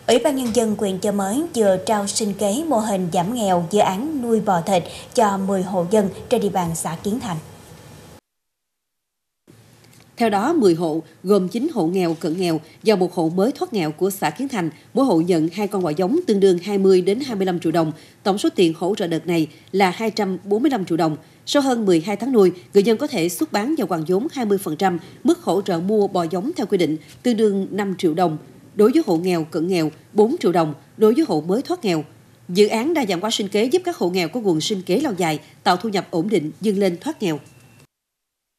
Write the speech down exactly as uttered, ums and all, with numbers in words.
Ủy ban Nhân dân huyện Chợ Mới vừa trao sinh kế mô hình giảm nghèo dự án nuôi bò thịt cho mười hộ dân trên địa bàn xã Kiến Thành. Theo đó, mười hộ, gồm chín hộ nghèo cận nghèo và một hộ mới thoát nghèo của xã Kiến Thành, mỗi hộ nhận hai con bò giống tương đương hai mươi đến hai mươi lăm triệu đồng. Tổng số tiền hỗ trợ đợt này là hai trăm bốn mươi lăm triệu đồng. Sau hơn mười hai tháng nuôi, người dân có thể xuất bán và hoàn vốn hai mươi phần trăm mức hỗ trợ mua bò giống theo quy định, tương đương năm triệu đồng. Đối với hộ nghèo cận nghèo, bốn triệu đồng. Đối với hộ mới thoát nghèo. Dự án đa dạng hóa sinh kế giúp các hộ nghèo có nguồn sinh kế lâu dài, tạo thu nhập ổn định, vươn lên thoát nghèo.